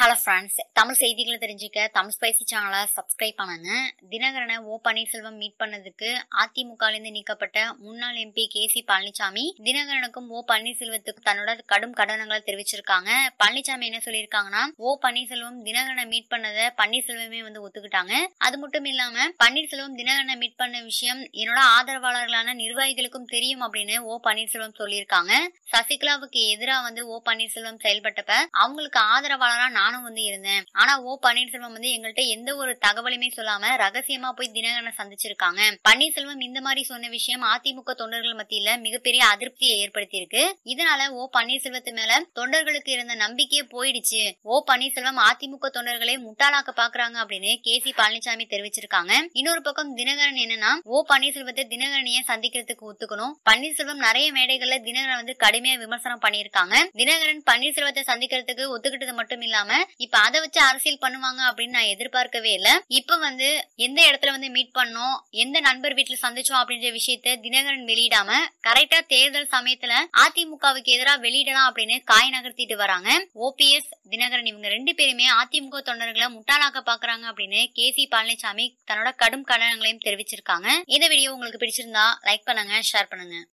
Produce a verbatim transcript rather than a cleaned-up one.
Hello friends, Tamil செய்திகளை தெரிஞ்சுக்க Tamil spicy சேனலை சப்ஸ்கிரைப் பண்ணுங்க. தினகரனை ஓ பன்னீர்செல்வம் மீட் பண்ணதுக்கு அதிமுகலேருந்து நீக்கப்பட்ட முன்னாள் எம்பி கே சி பழனிசாமி தினகரனுக்கும் ஓ பன்னீர்செல்வத்துக்கும் தன்னோட கடும் கண்டனங்களை தெரிவிச்சிருக்காங்க. பழனிசாமி என்ன சொல்லியிருக்காங்கன்னா, ஓ பன்னீர்செல்வம் தினகரனை மீட் பண்ணதை பன்னீர்செல்வமே வந்து ஒத்துக்கிட்டாங்க. அது மட்டும் இல்லாம பன்னீர்செல்வம் தினகரனை மீட் பண்ண விஷயம் என்னோட ஆதரவாளர்களான நிர்வாகிகளுக்கும் தெரியும் அப்படின்னு ஓ பன்னீர்செல்வம் சொல்லியிருக்காங்க. சசிகலாவுக்கு எதிராக வந்து ஓ பன்னீர்செல்வம் செயல்பட்டப்ப அவங்களுக்கு ஆதரவாளரா நானும் வந்து இருந்தேன். ஆனா ஓ பன்னீர்செல்வம் வந்து எங்கள்கிட்ட எந்த ஒரு தகவலுமே சொல்லாம ரகசியமா போய் தினகரனை சந்திச்சிருக்காங்க. பன்னீர்செல்வம் இந்த மாதிரி சொன்ன விஷயம் அதிமுக தொண்டர்கள் மத்தியில மிகப்பெரிய அதிருப்தியை ஏற்படுத்தி இருக்கு. இதனால ஓ பன்னீர்செல்வத்து மேல தொண்டர்களுக்கு இருந்த நம்பிக்கையே போயிடுச்சு. ஓ பன்னீர்செல்வம் அதிமுக தொண்டர்களை முட்டாளாக்க பாக்குறாங்க அப்படின்னு கே சி பழனிசாமி தெரிவிச்சிருக்காங்க. இன்னொரு பக்கம் தினகரன் என்னன்னா, ஓ பன்னீர்செல்வத்தை தினகரனைய சந்திக்கிறதுக்கு ஒத்துக்கணும். பன்னீர்செல்வம் நிறைய மேடைகள்ல தினகரன் வந்து கடுமையா விமர்சனம் பண்ணியிருக்காங்க. தினகரன் பன்னீர்செல்வத்தை சந்திக்கிறதுக்கு ஒத்துக்கிட்டது மட்டும் இல்லாம இப்ப அதை வச்சு அரசியல் பண்ணுவாங்க அப்படின்னு நான் எதிர்பார்க்கவே இல்ல. இப்ப வந்து எந்த இடத்துல வந்து மீட் பண்ணோம், எந்த நண்பர் வீட்டுல சந்திச்சோம் அப்படின்ற விஷயத்த தினகரன் வெளியிடாம கரெக்டா தேர்தல் சமயத்துல அதிமுகவுக்கு எதிராக வெளியிடலாம் அப்படின்னு காய் நகர்த்திட்டு வராங்க. ஓபிஎஸ் தினகரன் இவங்க ரெண்டு பேருமே அதிமுக தொண்டர்களை முட்டாளாக்க பாக்குறாங்க அப்படின்னு கே சி பழனிசாமி தன்னோட கடும் கண்டனங்களையும் தெரிவிச்சிருக்காங்க. இந்த வீடியோ உங்களுக்கு பிடிச்சிருந்தா லைக் பண்ணுங்க, ஷேர் பண்ணுங்க.